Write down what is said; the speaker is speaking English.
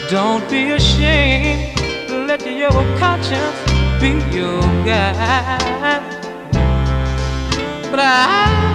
Don't be ashamed, let your conscience be your guide. But